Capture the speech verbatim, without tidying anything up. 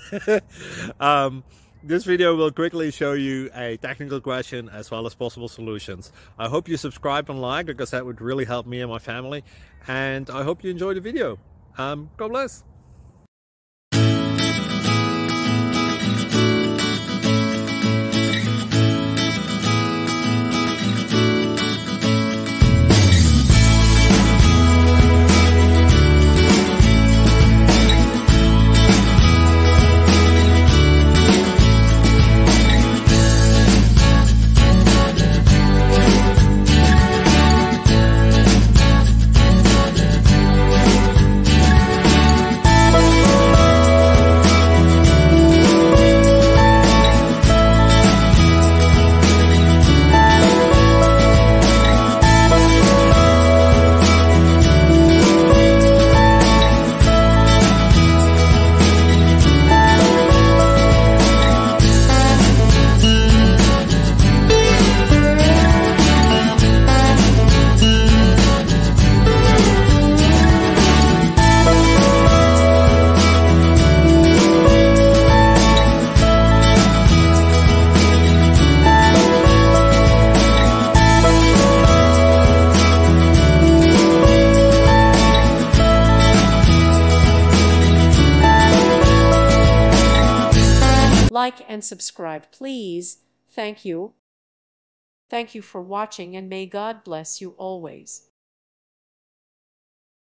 um, this video will quickly show you a technical question as well as possible solutions. I hope you subscribe and like, because that would really help me and my family. And I hope you enjoy the video. Um, God bless. Like and subscribe, please. Thank you. Thank you for watching, and may God bless you always.